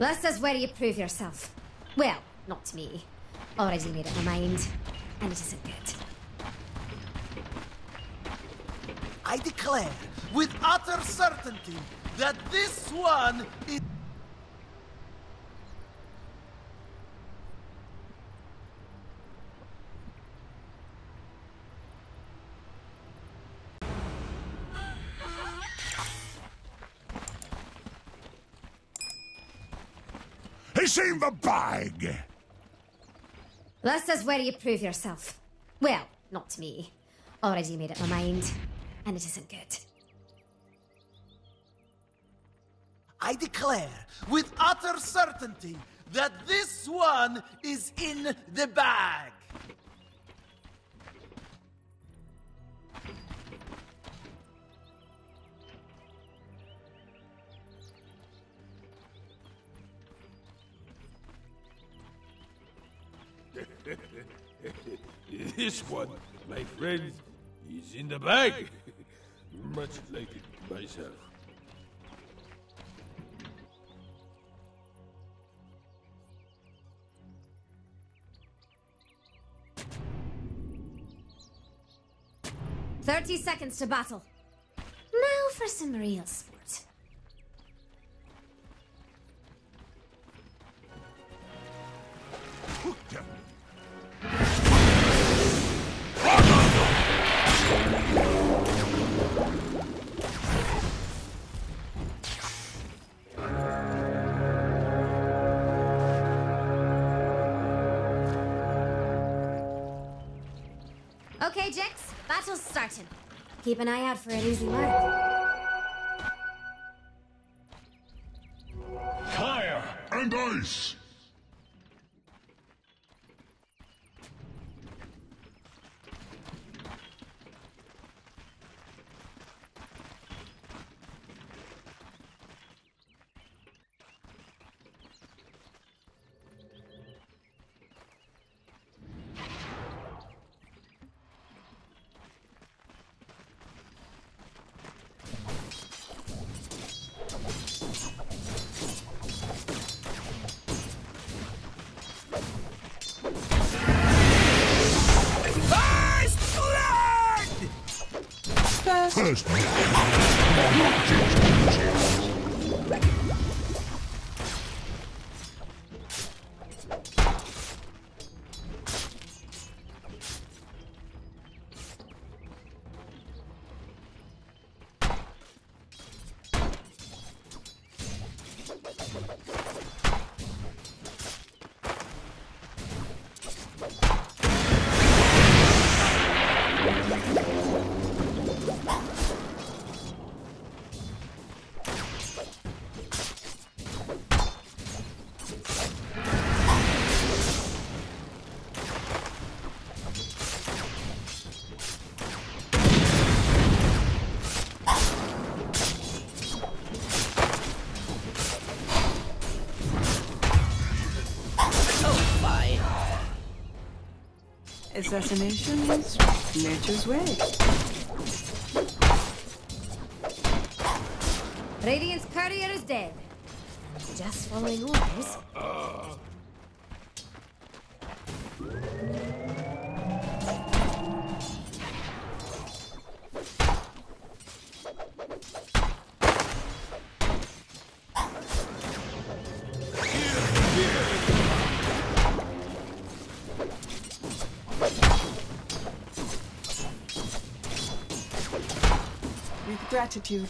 This is where you prove yourself. Well, not me. Already made up my mind, and it isn't good. I declare with utter certainty that this one is... It's in the bag! This is where you prove yourself. Well, not me. Already made up my mind, and it isn't good. I declare with utter certainty that this one is in the bag. This one, my friend, is in the bag. Much like it myself. "30 seconds to battle. Now for some real sport. Okay, Jix, battle's starting. Keep an eye out for an easy mark. Fire and ice! First Assassination is nature's way. Radiant's courier is dead. And just following orders. With gratitude.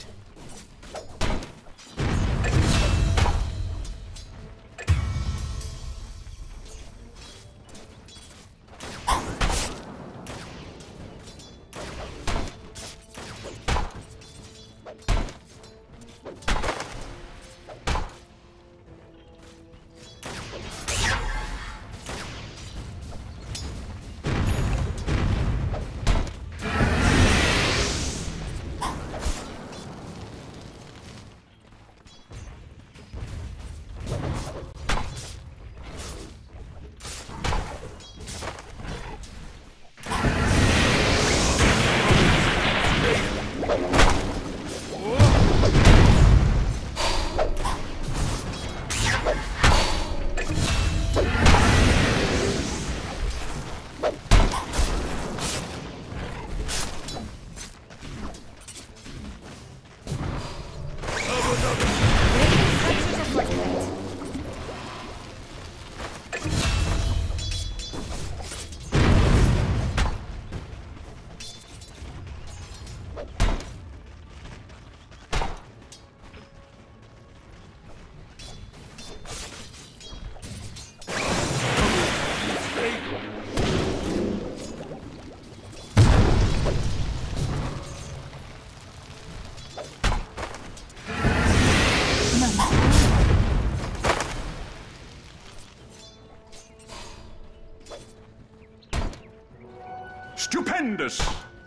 Stupendous!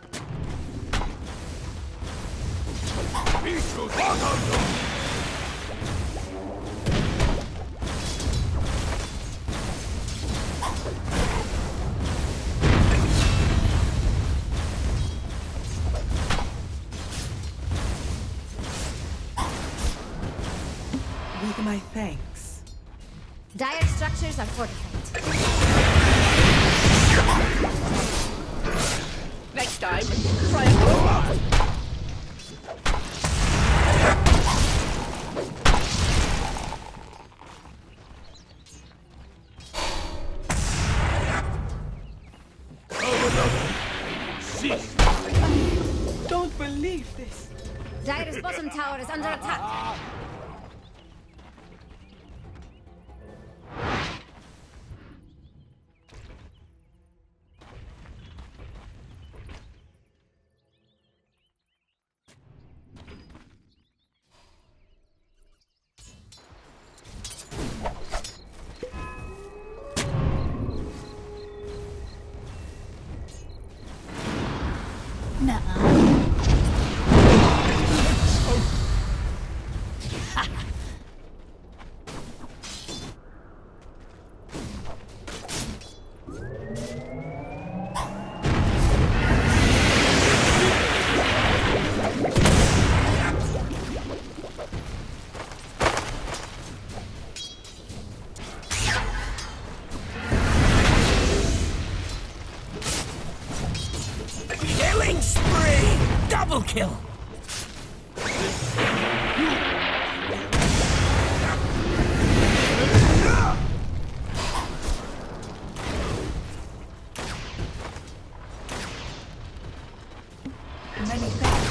With my thanks. Dire structures are fortified. Next time, try a crowbar. Don't believe this. Dire's bottom tower is under attack. Killing spree! Double kill! Many thanks.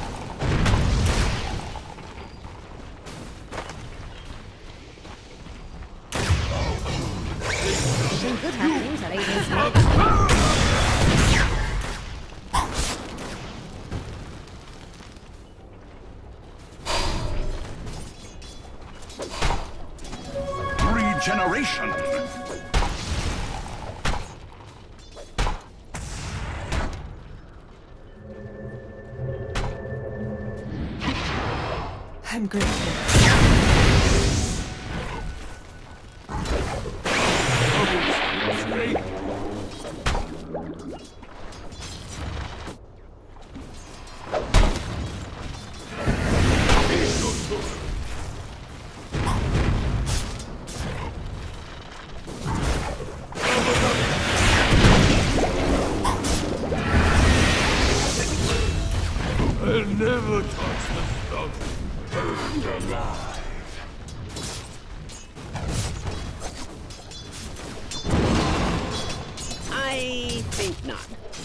Good happenings are even Regeneration! I'm grateful. I'll never touch the stuff. Burned alive. I think not.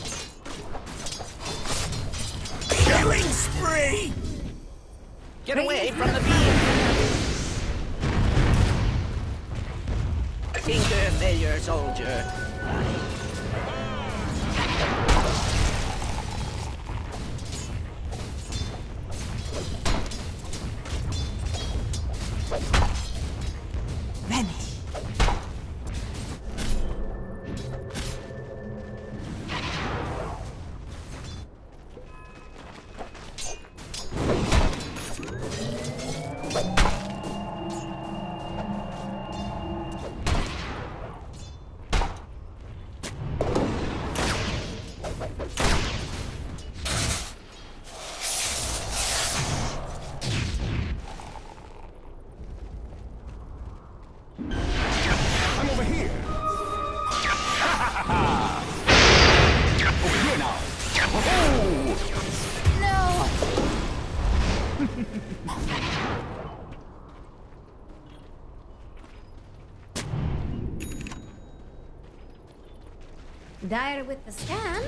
Killing spree! Get away from the beam! Finger failure, soldier. Vanish. I'm over here! Over here now! Dire with the scan.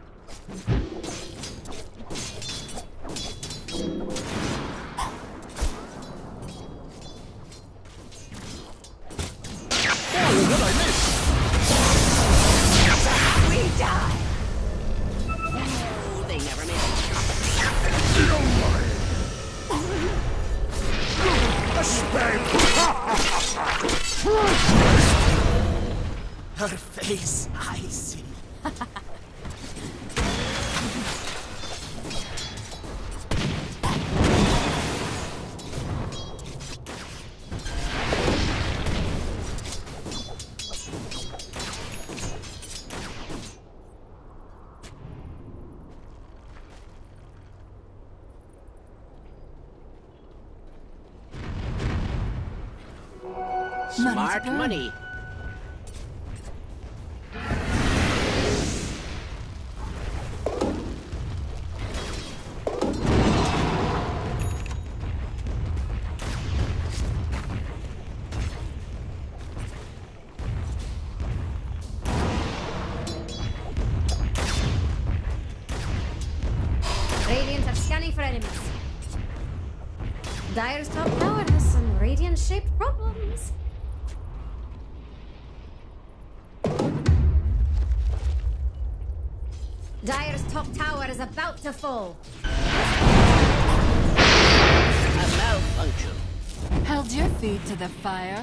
We die! Ooh, they never miss. Her face, I see. Smart money. Radiant are scanning for enemies. Dire's top tower has some radiant-shaped problems. Dire's top tower is about to fall. A malfunction. Held your feet to the fire?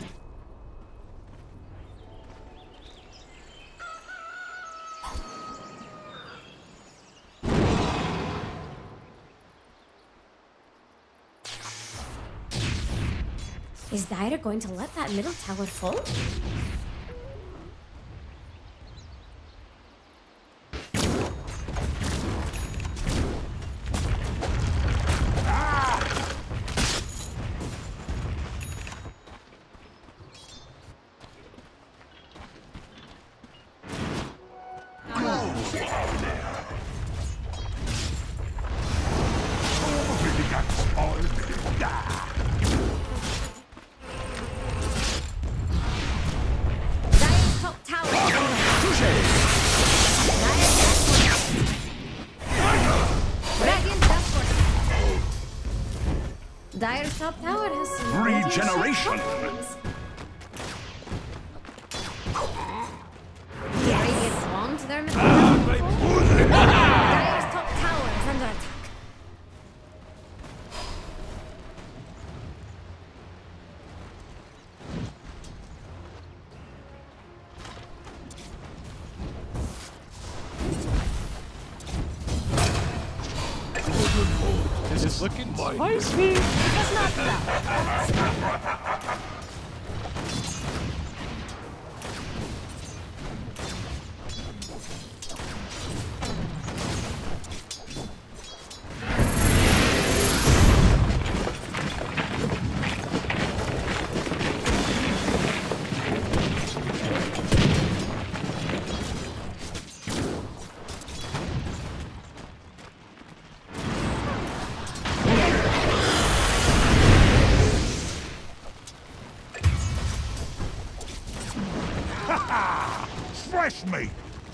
Is Dire going to let that middle tower fall? Dire's top tower is Radiant dashboard. Dire's top tower has some Regeneration. Radiant wand their middle tower. Dire's top tower is under attack. This is looking Spicy. Fresh meat.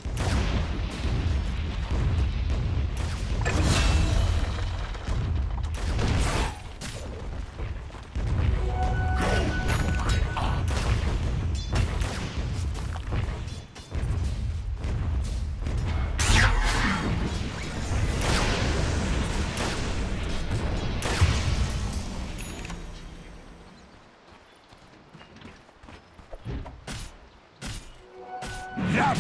Yum.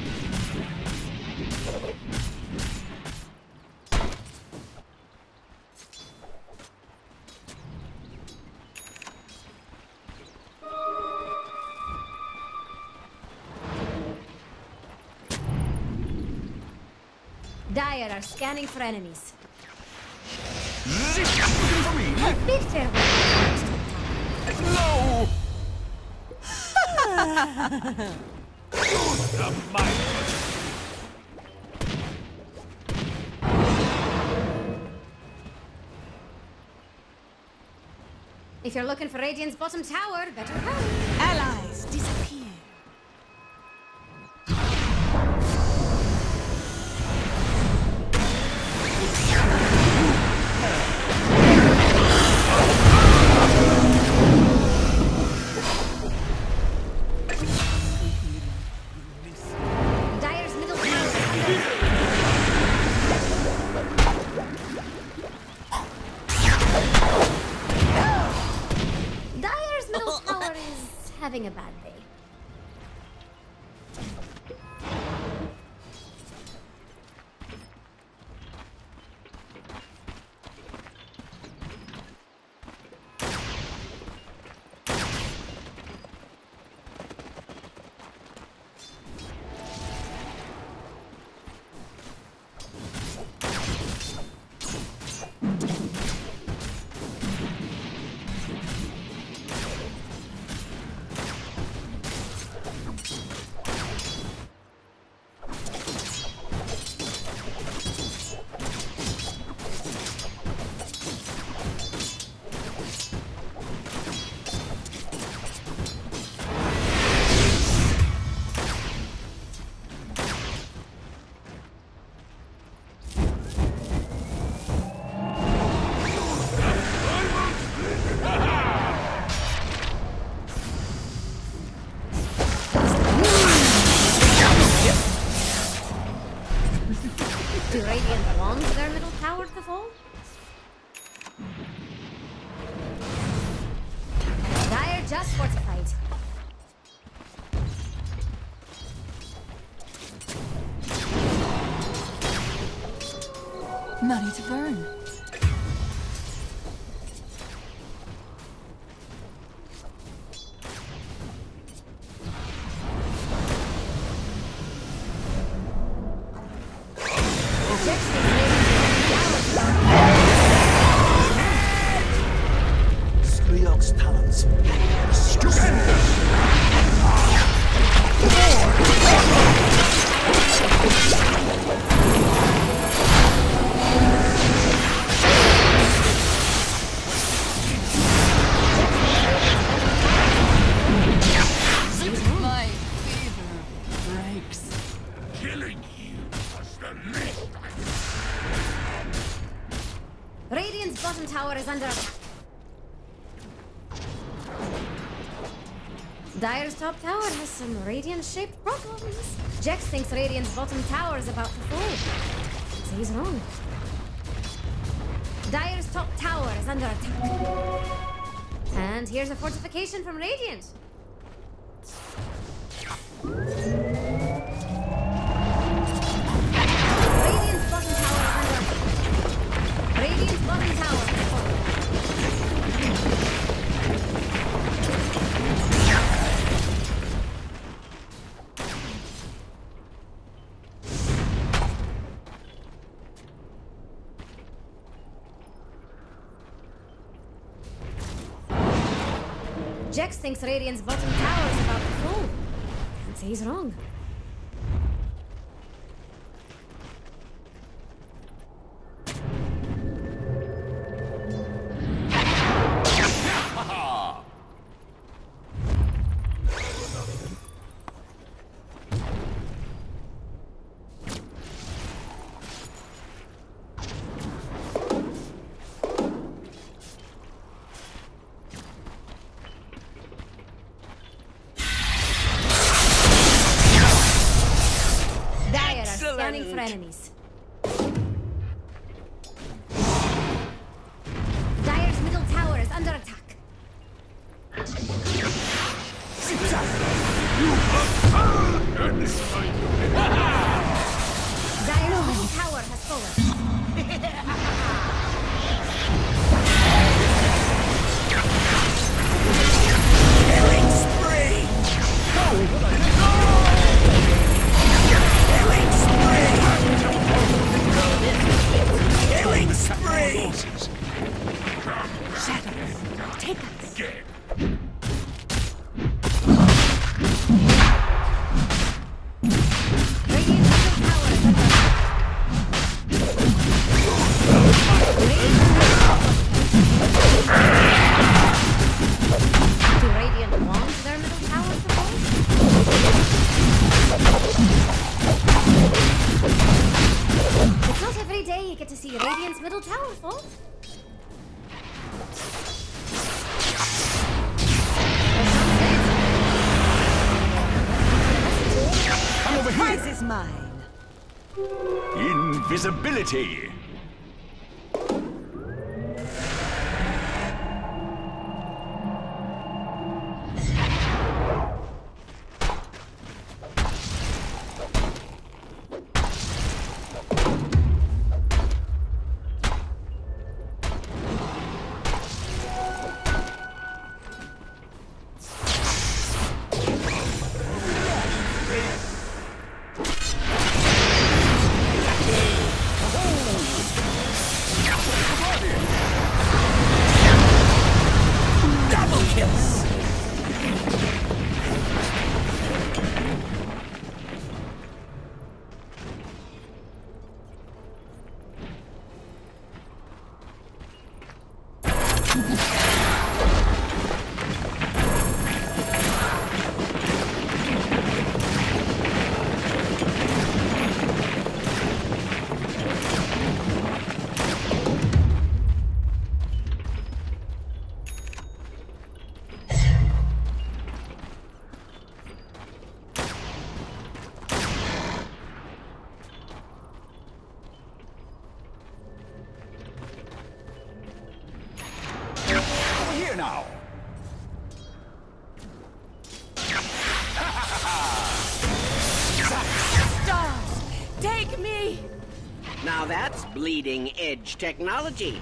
Dire are scanning for enemies. Zip, looking for me. Bid farewell to Dire's top tower. No. If you're looking for Radiant's bottom tower, better hurry. Allies disappear. Dire's middle tower Dire's middle tower is having a bad day. money to burn. Skriok's talents. Stupendous! My fever breaks. Killing you was the least I Radiant's bottom tower is under attack. Dire's top tower has some Radiant-shaped problems. Jex thinks Radiant's bottom tower is about to fall. So he's wrong. Dire's top tower is under attack. And here's a fortification from Radiant. Radiant's bottom tower is under attack. Radiant's bottom tower has fallen. Jex thinks Radiant's bottom tower is about to fall. And so he's wrong. Scanning for enemies. Dire's middle tower is under attack. Dire's middle tower has fallen. Killing spree! Killing spree! Shadows, take us. Radiant's middle tower is under attack. Do Radiant want their middle tower to fall? It's not every day you get to see Radiant's middle tower fall. Come over Prize here! is mine. Invisibility! Now that's bleeding edge technology.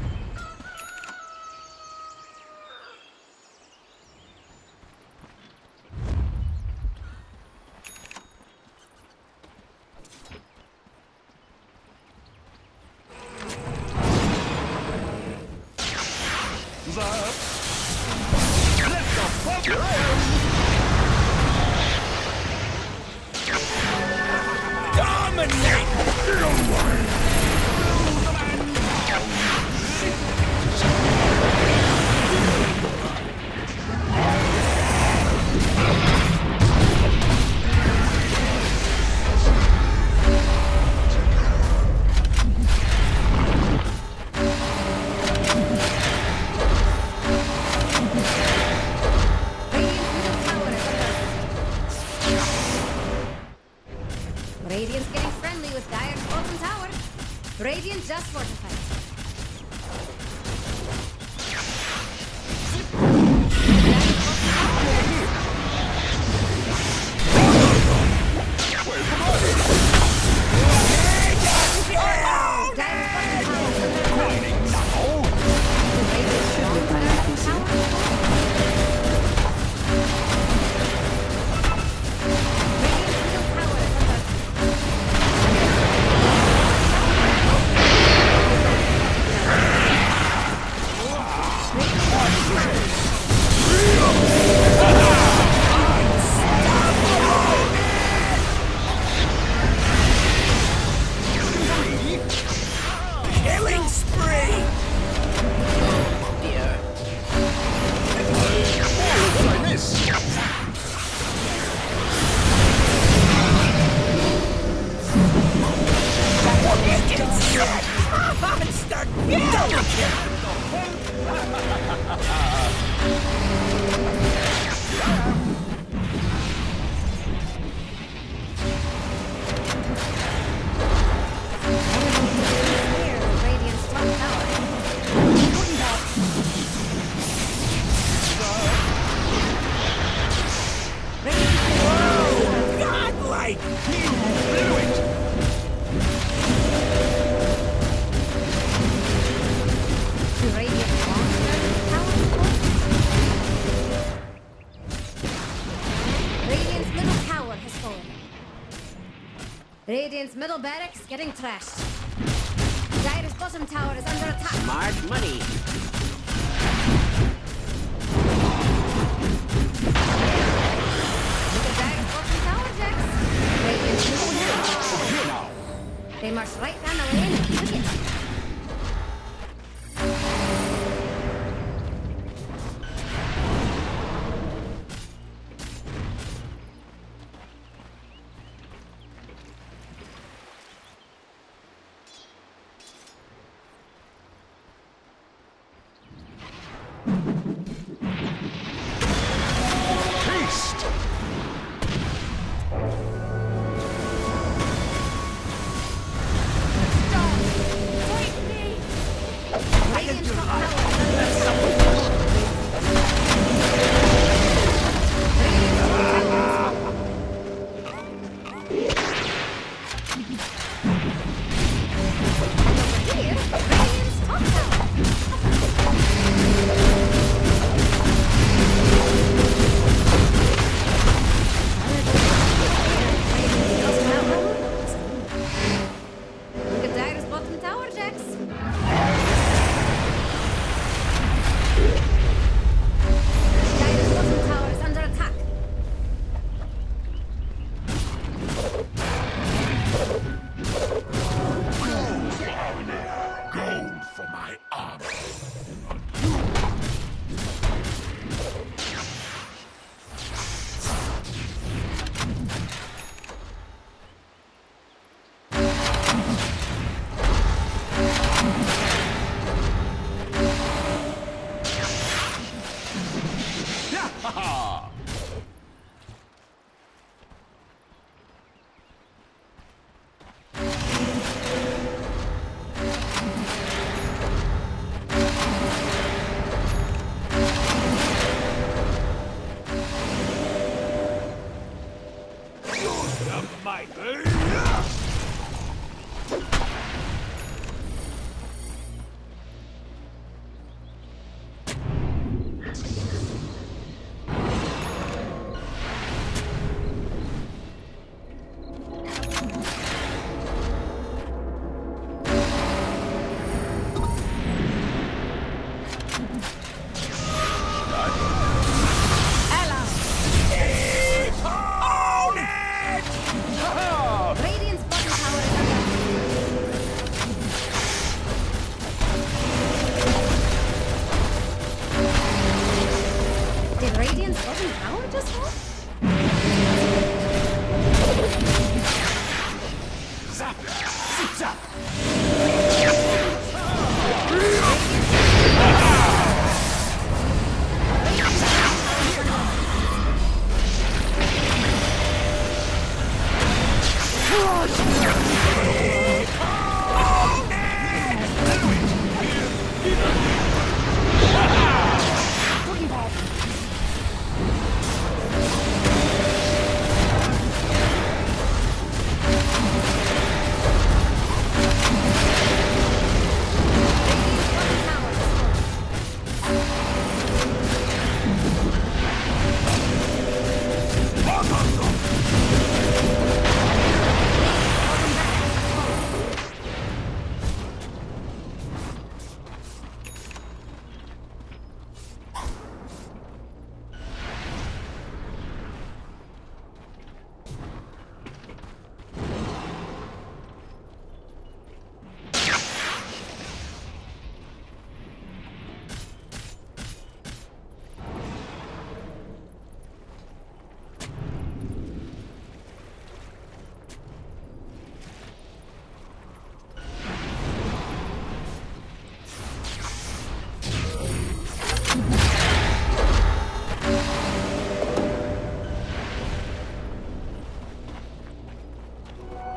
Radiant's getting friendly with Dire's bottom tower. Radiant just fortified. Radiant's middle barracks getting trashed. Dire's bottom tower is under attack. Smart money. Look at Dire's bottom tower, Jax. Radiant's middle tower. They march right down the lane and took it.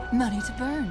Money to burn.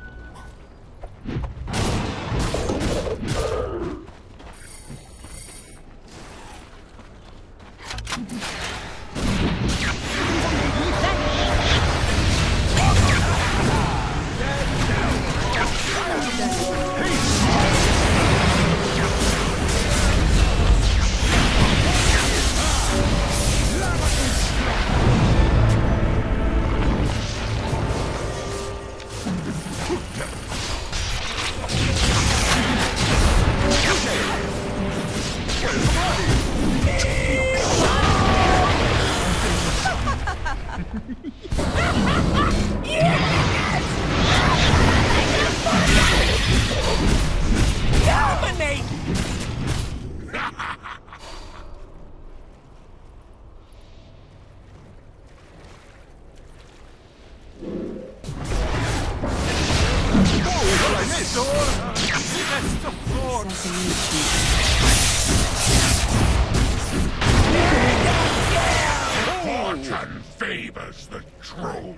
Fortune favors the troll.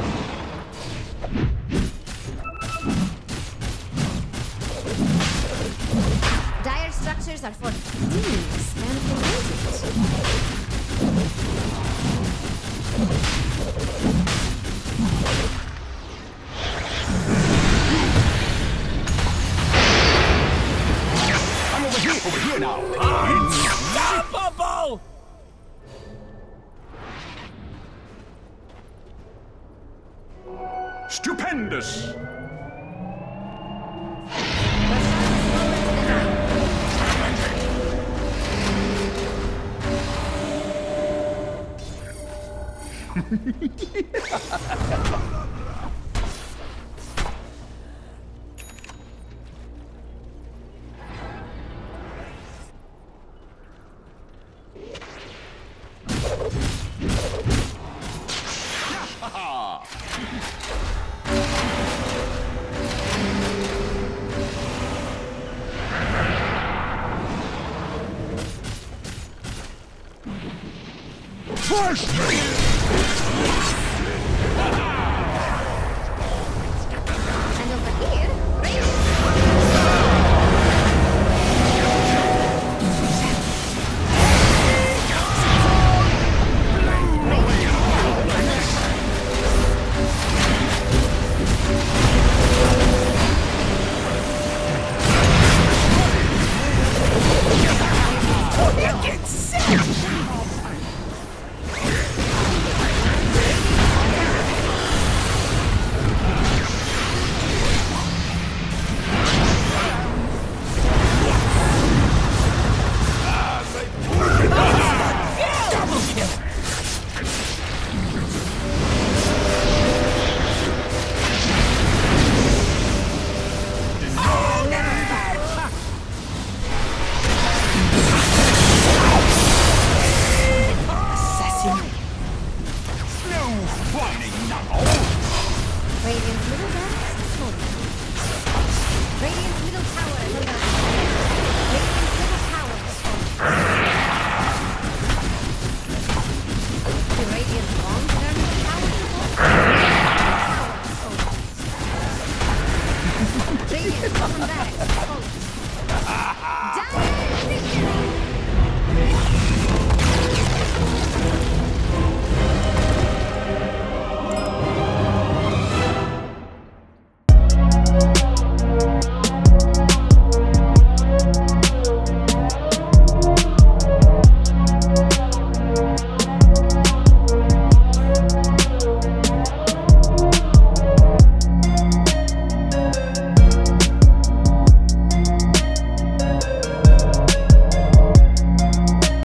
Dire structures are for thieves and the ladies. I'm over here now. Unstoppable! Stupendous! First And over here, Radiant's